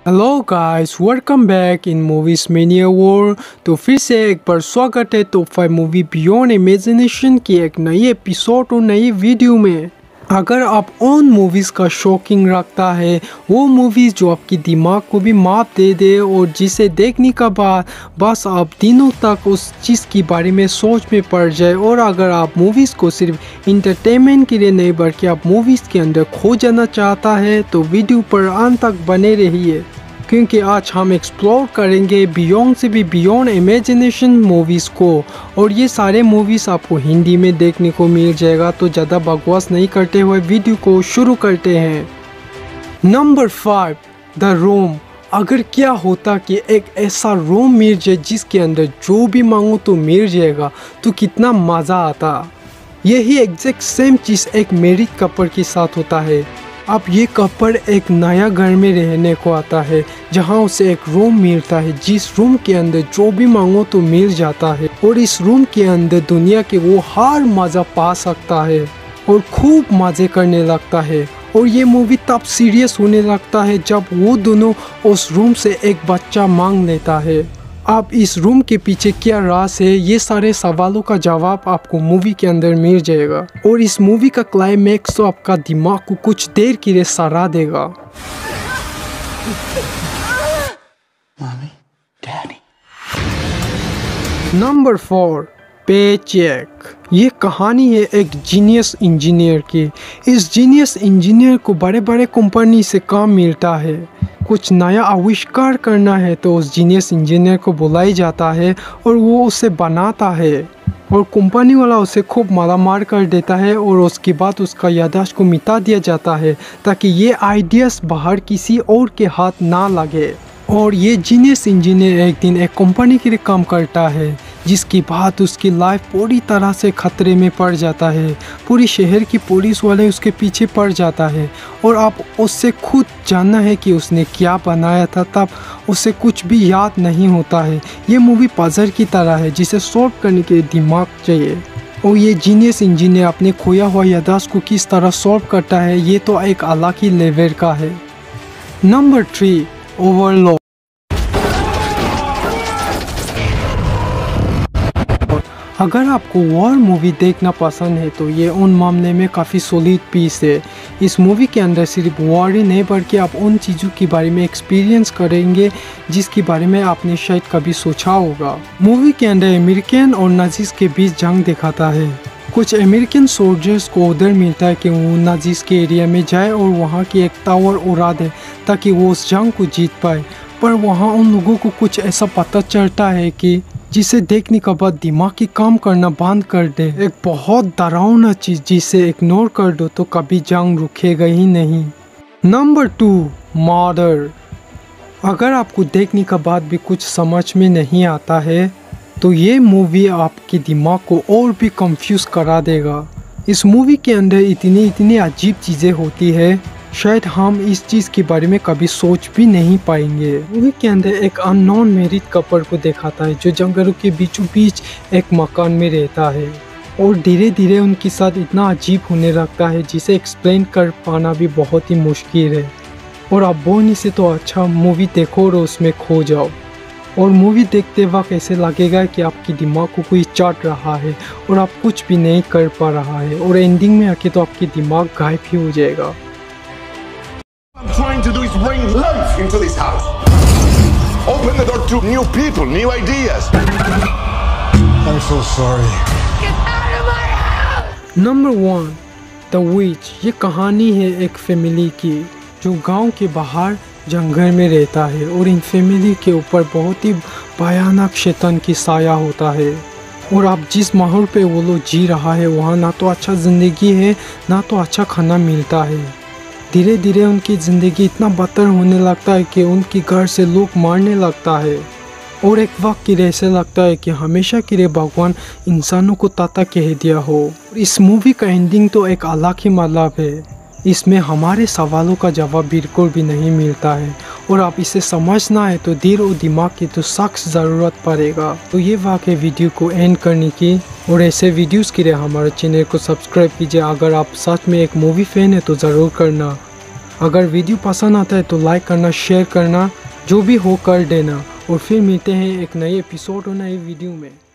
Hello guys, welcome back in movies mania world. तो फिर से एक बार स्वागत है टॉप 5 मूवी बियॉन्ड इमेजिनेशन की एक नई एपिसोड और नई वीडियो में। अगर आप उन मूवीज़ का शौकीन रखता है, वो मूवीज़ जो आपकी दिमाग को भी माप दे दे और जिसे देखने का बाद बस आप दिनों तक उस चीज़ के बारे में सोच में पड़ जाए, और अगर आप मूवीज़ को सिर्फ इंटरटेनमेंट के लिए नहीं बल्कि आप मूवीज़ के अंदर खो जाना चाहता है, तो वीडियो पर अंत तक बने रहिए, क्योंकि आज हम एक्सप्लोर करेंगे बियॉन्ड से भी बियॉन्ड इमेजिनेशन मूवीज़ को। और ये सारे मूवीज़ आपको हिंदी में देखने को मिल जाएगा। तो ज़्यादा बकवास नहीं करते हुए वीडियो को शुरू करते हैं। Number 5, the room. अगर क्या होता कि एक ऐसा रूम मिल जाए जिसके अंदर जो भी मांगो तो मिल जाएगा, तो कितना मज़ा आता। यही एग्जैक्ट सेम चीज़ एक मैरिड कपल के साथ होता है। अब ये कपल एक नया घर में रहने को आता है, जहाँ उसे एक रूम मिलता है जिस रूम के अंदर जो भी मांगो तो मिल जाता है, और इस रूम के अंदर दुनिया के वो हर मज़ा पा सकता है और खूब मज़े करने लगता है। और ये मूवी तब सीरियस होने लगता है जब वो दोनों उस रूम से एक बच्चा मांग लेता है। अब इस रूम के पीछे क्या राज है, ये सारे सवालों का जवाब आपको मूवी के अंदर मिल जाएगा। और इस मूवी का क्लाइमैक्स तो आपका दिमाग को कुछ देर के लिए सरा देगा। Mommy, Daddy. Number 4, paycheck. ये कहानी है एक जीनियस इंजीनियर की। इस जीनियस इंजीनियर को बड़े बड़े कंपनी से काम मिलता है। कुछ नया आविष्कार करना है तो उस जीनियस इंजीनियर को बुलाया जाता है और वो उसे बनाता है, और कंपनी वाला उसे खूब मार कर देता है, और उसके बाद उसका याददाश्त को मिटा दिया जाता है ताकि ये आइडियाज़ बाहर किसी और के हाथ ना लगे। और ये जीनियस इंजीनियर एक दिन एक कंपनी के लिए काम करता है, जिसके बाद उसकी लाइफ पूरी तरह से खतरे में पड़ जाता है। पूरी शहर की पुलिस वाले उसके पीछे पड़ जाता है, और अब उससे खुद जानना है कि उसने क्या बनाया था, तब उसे कुछ भी याद नहीं होता है। ये मूवी पजल की तरह है जिसे सॉल्व करने के लिए दिमाग चाहिए, और ये जीनियस इंजीनियर अपने खोया हुआ याददाश्त को किस तरह सॉल्व करता है, ये तो एक अलग ही लेवल का है। Number 3, overlord. अगर आपको वॉर मूवी देखना पसंद है तो ये उन मामले में काफ़ी सॉलिड पीस है। इस मूवी के अंदर सिर्फ वॉर ही नहीं बल्कि आप उन चीज़ों के बारे में एक्सपीरियंस करेंगे जिसके बारे में आपने शायद कभी सोचा होगा। मूवी के अंदर अमेरिकन और नाजीज के बीच जंग दिखाता है। कुछ अमेरिकन सोल्जर्स को ऑर्डर मिलता है कि वो नाजीज के एरिया में जाए और वहाँ की एक टावर उड़ा दे ताकि वो उस जंग को जीत पाए। पर वहाँ उन लोगों को कुछ ऐसा पता चलता है कि जिसे देखने के बाद दिमाग की काम करना बंद कर दे। एक बहुत डरावना चीज़ जिसे इग्नोर कर दो तो कभी जंग रुकेगा ही नहीं। Number 2, murder. अगर आपको देखने के बाद भी कुछ समझ में नहीं आता है तो ये मूवी आपके दिमाग को और भी कंफ्यूज करा देगा। इस मूवी के अंदर इतनी अजीब चीज़ें होती है, शायद हम इस चीज़ के बारे में कभी सोच भी नहीं पाएंगे। मूवी के अंदर एक अननोन मैरिड कपल को दिखाता है जो जंगलों के बीचों बीच एक मकान में रहता है, और धीरे धीरे उनके साथ इतना अजीब होने लगता है जिसे एक्सप्लेन कर पाना भी बहुत ही मुश्किल है। और आप बोलने से तो अच्छा मूवी देखो और उसमें खो जाओ, और मूवी देखते वक्त ऐसे लगेगा कि आपके दिमाग को कोई चाट रहा है और आप कुछ भी नहीं कर पा रहा है, और एंडिंग में आके तो आपके दिमाग गायब ही हो जाएगा। I'm trying to do is bring life into this house. Open the door to new people, new ideas. I'm so sorry. Get out of my house! Number 1, the witch. ये कहानी है एक फैमिली की जो गांव के बाहर जंगल में रहता है, और इन फैमिली के ऊपर बहुत ही भयानक शैतान की साया होता है। और अब जिस माहौल पे वो लोग जी रहा है वहाँ ना तो अच्छा ज़िंदगी है ना तो अच्छा खाना मिलता है। धीरे धीरे उनकी ज़िंदगी इतना बदतर होने लगता है कि उनके घर से लोग मारने लगता है, और एक वक्त के लिए ऐसे लगता है कि हमेशा के लिए भगवान इंसानों को ताता कह दिया हो। इस मूवी का एंडिंग तो एक अलग ही मतलब है। इसमें हमारे सवालों का जवाब बिल्कुल भी नहीं मिलता है, और आप इसे समझना है तो दिल और दिमाग की तो सख्त ज़रूरत पड़ेगा। तो ये वाकई वीडियो को एंड करने की, और ऐसे वीडियोस के लिए हमारे चैनल को सब्सक्राइब कीजिए। अगर आप सच में एक मूवी फ़ैन है तो ज़रूर करना। अगर वीडियो पसंद आता है तो लाइक करना, शेयर करना, जो भी हो कर देना। और फिर मिलते हैं एक नए एपिसोड और नए वीडियो में।